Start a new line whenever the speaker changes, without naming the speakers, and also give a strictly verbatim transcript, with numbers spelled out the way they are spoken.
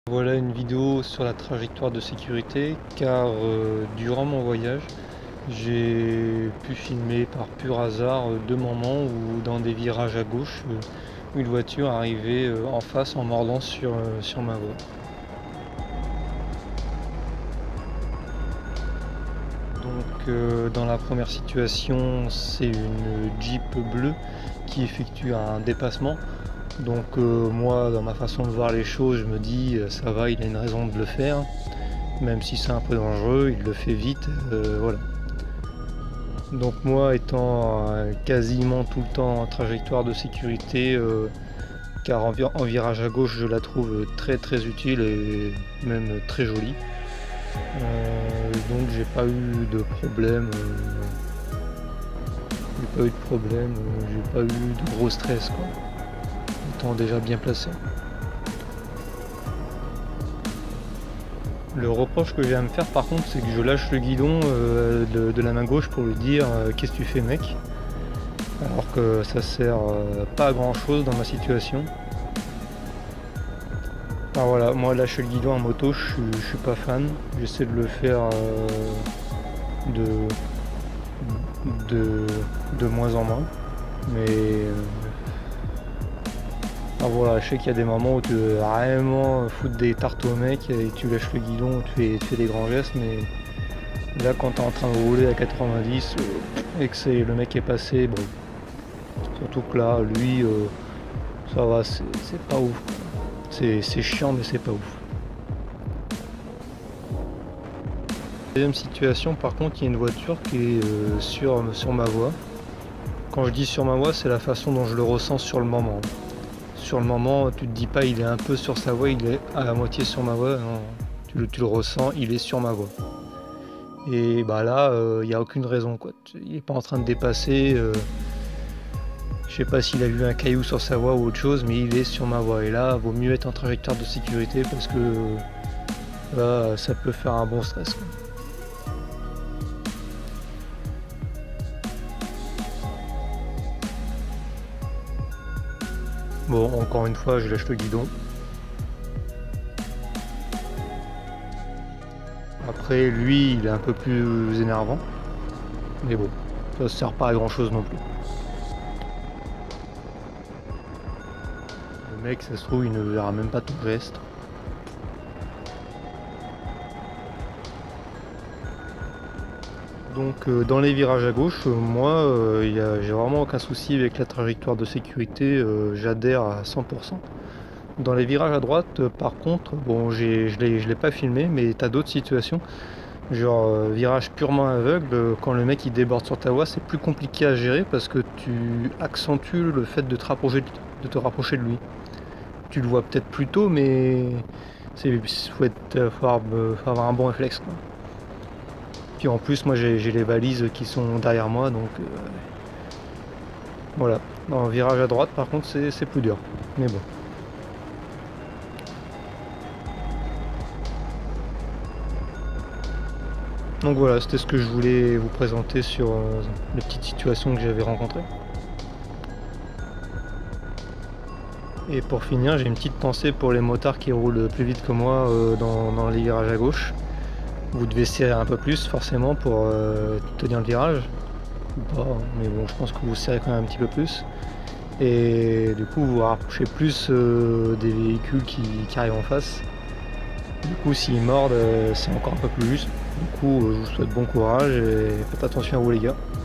Voilà une vidéo sur la trajectoire de sécurité car euh, durant mon voyage j'ai pu filmer par pur hasard euh, deux moments où dans des virages à gauche euh, une voiture arrivait euh, en face en mordant sur, euh, sur ma voie. Donc euh, dans la première situation c'est une Jeep bleue qui effectue un dépassement. Donc euh, moi dans ma façon de voir les choses je me dis euh, ça va, il a une raison de le faire. Même si c'est un peu dangereux, il le fait vite, euh, voilà. Donc moi étant euh, quasiment tout le temps en trajectoire de sécurité, euh, car en, en virage à gauche je la trouve très très utile et même très jolie. Euh, donc j'ai pas eu de problème, euh, j'ai pas eu de problème, euh, j'ai pas eu de gros stress quoi, étant déjà bien placé. Le reproche que j'ai à me faire par contre c'est que je lâche le guidon euh, de, de la main gauche pour lui dire euh, qu'est-ce que tu fais mec, alors que ça sert euh, pas à grand chose dans ma situation. Alors voilà, moi lâcher le guidon en moto je suis, je suis pas fan, j'essaie de le faire euh, de, de, de moins en moins, mais euh, ah voilà, je sais qu'il y a des moments où tu veux vraiment foutre des tartes au mec et tu lâches le guidon, tu fais, tu fais des grands gestes, mais là quand tu es en train de rouler à quatre-vingt-dix euh, et que c'est, le mec est passé, bon, surtout que là, lui, euh, ça va, c'est, c'est pas ouf. C'est, c'est chiant mais c'est pas ouf. Deuxième situation, par contre, il y a une voiture qui est euh, sur, sur ma voie. Quand je dis sur ma voie, c'est la façon dont je le ressens sur le moment. Sur le moment, tu te dis pas il est un peu sur sa voie, il est à la moitié sur ma voie, non, tu le, tu le ressens, il est sur ma voie. Et bah là, il euh, n'y a aucune raison quoi. Il est pas en train de dépasser. Euh, je sais pas s'il a vu un caillou sur sa voie ou autre chose, mais il est sur ma voie. Et là, vaut mieux être en trajectoire de sécurité parce que là, ça peut faire un bon stress quoi. Bon, encore une fois, je lâche le guidon. Après, lui, il est un peu plus énervant. Mais bon, ça sert pas à grand chose non plus. Le mec, ça se trouve, il ne verra même pas ton geste. Donc euh, dans les virages à gauche, euh, moi, euh, j'ai vraiment aucun souci avec la trajectoire de sécurité, euh, j'adhère à cent pour cent. Dans les virages à droite, euh, par contre, bon, j'ai, je ne l'ai pas filmé, mais tu as d'autres situations. Genre euh, virage purement aveugle, euh, quand le mec il déborde sur ta voie, c'est plus compliqué à gérer parce que tu accentues le fait de te rapprocher de, de, te rapprocher de lui. Tu le vois peut-être plus tôt, mais il faut, être, faut, avoir, faut avoir un bon réflexe quoi. Puis en plus, moi j'ai les balises qui sont derrière moi, donc euh, voilà. En virage à droite, par contre, c'est plus dur. Mais bon. Donc voilà, c'était ce que je voulais vous présenter sur euh, les petites situations que j'avais rencontrées. Et pour finir, j'ai une petite pensée pour les motards qui roulent plus vite que moi euh, dans, dans les virages à gauche. Vous devez serrer un peu plus forcément pour euh, tenir le virage, ou pas, mais bon je pense que vous serrez quand même un petit peu plus. Et du coup vous vous rapprochez plus euh, des véhicules qui, qui arrivent en face. Du coup s'ils mordent euh, c'est encore un peu plus juste. Du coup euh, je vous souhaite bon courage et faites attention à vous les gars.